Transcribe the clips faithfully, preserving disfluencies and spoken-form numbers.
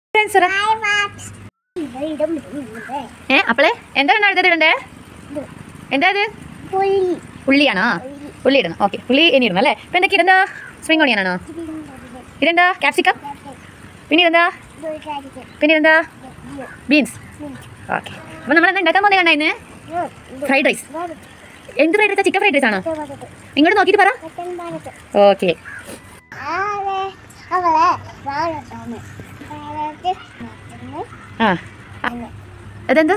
ഏ അപ്പളേ എന്താണ് അടുത്തിടണ്ടേ? എന്താ ഇത്? ഉള്ളിയാണോ? ഉള്ളി ഇടണം. ഓക്കെ, ഉള്ളി ഇനി ഇടണം അല്ലേ? ഇപ്പം എന്തൊക്കെ ഇതെന്താ? സ്പ്രിംഗ് ഓണിയനാണോ? ഇതെന്താ? ക്യാപ്സിക്കം. പിന്നെ ഇതെന്താ? പിന്നെ ഇതെന്താ? ബീൻസ്. ഓക്കെ, അപ്പം നമ്മൾ എന്താ ഉണ്ടാക്കാൻ പോകുന്നത്? കണ്ടാ ഇന്ന് ഫ്രൈഡ് റൈസ്. എന്ത് ഫ്രൈഡ് റൈസാ? ചിക്കൻ ഫ്രൈഡ് റൈസ് ആണോ? ഇങ്ങോട്ട് നോക്കിയിട്ട് പറ. ഓക്കെ, ആ അതെന്താ?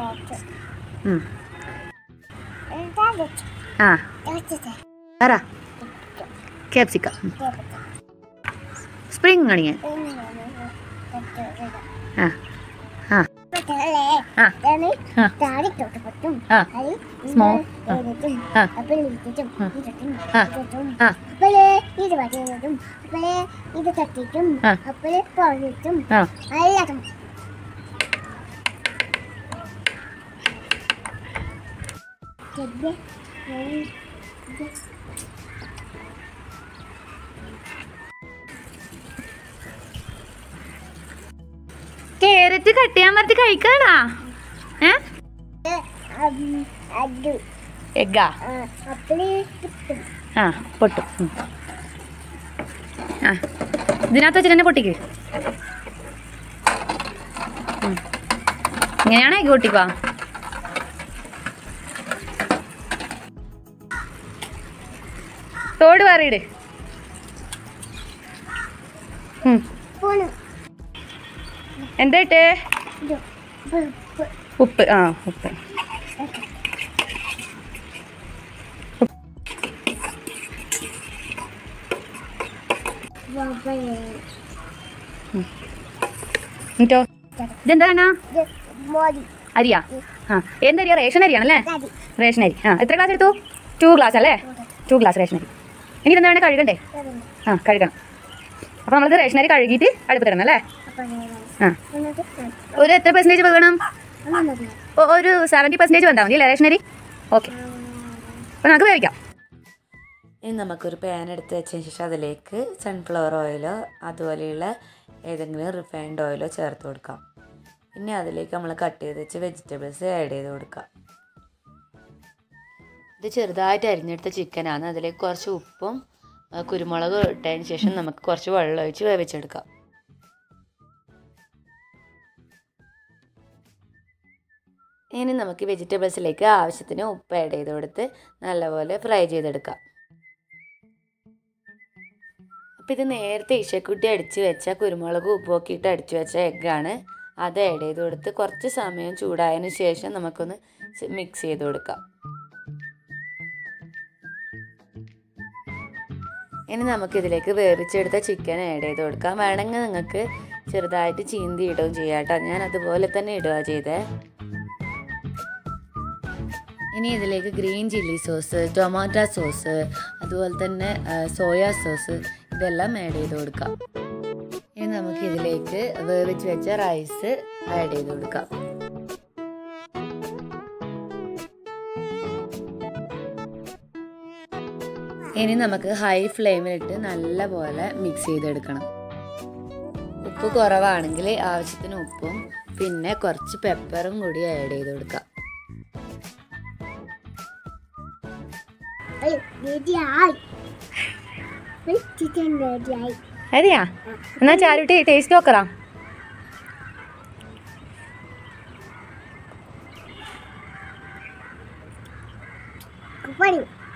ആ പറ. Capsicum, spring onion. ആ ആ സ്മോൾ കേരറ്റ് കട്ട് ചെയ്യാൻ പറ്റി കഴിക്കാനാ? എഗ്ഗാ? ആ പൊട്ടും. ആ ഇതിനകത്ത് വെച്ചിട്ട് തന്നെ പൊട്ടിക്ക്. ഇങ്ങനെയാണോ എഗ്ഗ് പൊട്ടിക്കുക? തോട് പറയിട്. എന്താ ഇട്ടേ? ഉപ്പ്. ആ ഉപ്പ്. എന്നിട്ടോ ഇതെന്താണ്? അരിയാ? ആ എന്തരിയാ? റേഷൻ അരിയാണല്ലേ? റേഷൻ അരി. ആ എത്ര ഗ്ലാസ് എടുത്തു? ടു ഗ്ലാസ് അല്ലേ? ടു ഗ്ലാസ് റേഷൻ അരി. ഇനി ഇതെന്താണ്? കഴുകണ്ടേ? ആ കഴുകണം. അപ്പോൾ നമ്മളിത് റേഷൻ അരി കഴുകിയിട്ട് അടുപ്പിട്ടിടണം അല്ലേ? ആ ഒരു എത്ര പെർസെൻറ്റേജ് വേണം? ഒരു സെവൻറ്റി പെർസെൻറ്റേജ് വന്നാൽ മതി അല്ലേ റേഷൻ അരി? ഓക്കെ, അപ്പോൾ നമുക്ക് വേവിക്കാം. ഇനി നമുക്കൊരു പാൻ എടുത്ത് വെച്ചതിന് ശേഷം അതിലേക്ക് സൺഫ്ലവർ ഓയിലോ അതുപോലെയുള്ള ഏതെങ്കിലും റിഫൈൻഡ് ഓയിലോ ചേർത്ത് കൊടുക്കാം. പിന്നെ അതിലേക്ക് നമ്മൾ കട്ട് ചെയ്ത് വെച്ച് വെജിറ്റബിൾസ് ആഡ് ചെയ്ത് കൊടുക്കാം. ഇത് ചെറുതായിട്ട് അരിഞ്ഞെടുത്ത ചിക്കനാണ്. അതിലേക്ക് കുറച്ച് ഉപ്പും കുരുമുളക് ഇട്ടതിന് ശേഷം നമുക്ക് കുറച്ച് വെള്ളം ഒഴിച്ച് വേവിച്ചെടുക്കാം. ഇനി നമുക്ക് വെജിറ്റബിൾസിലേക്ക് ആവശ്യത്തിന് ഉപ്പ് ആഡ് ചെയ്ത് കൊടുത്ത് നല്ലപോലെ ഫ്രൈ ചെയ്തെടുക്കാം. അപ്പോൾ ഇത് നേരത്തെ ഇശക്കുട്ടി അടിച്ച് വെച്ച കുരുമുളക് ഉപ്പൊക്കെ ഇട്ട് അടിച്ച് വെച്ച എഗ്ഗാണ്. അത് ആഡ് ചെയ്ത് കൊടുത്ത് കുറച്ച് സമയം ചൂടായതിന് ശേഷം നമുക്കൊന്ന് മിക്സ് ചെയ്ത് കൊടുക്കാം. ഇനി നമുക്കിതിലേക്ക് വേവിച്ചെടുത്ത ചിക്കൻ ആഡ് ചെയ്ത് കൊടുക്കാം. വേണമെങ്കിൽ നിങ്ങൾക്ക് ചെറുതായിട്ട് ചീന്തി ഇടുകയും ചെയ്യാം കേട്ടോ. ഞാൻ അതുപോലെ തന്നെ ഇടുക ചെയ്തേ. ഇനി ഇതിലേക്ക് green chilli sauce, tomato sauce, അതുപോലെ തന്നെ സോയാ സോസ് ഇതെല്ലാം ആഡ് ചെയ്ത് കൊടുക്കാം. ഇനി നമുക്ക് ഇതിലേക്ക് വേവിച്ച് വെച്ച റൈസ് ആഡ് ചെയ്ത് കൊടുക്കാം. ഇനി നമുക്ക് ഹൈ ഫ്ലെയിമിലിട്ട് നല്ല പോലെ മിക്സ് ചെയ്തെടുക്കണം. ഉപ്പ് കുറവാണെങ്കിൽ ആവശ്യത്തിന് ഉപ്പും പിന്നെ കുറച്ച് പെപ്പറും കൂടി ആഡ് ചെയ്ത് കൊടുക്കാം. അതെയാ? എന്നാ ചാരുട്ടി ടേസ്റ്റ് നോക്കറാ. What?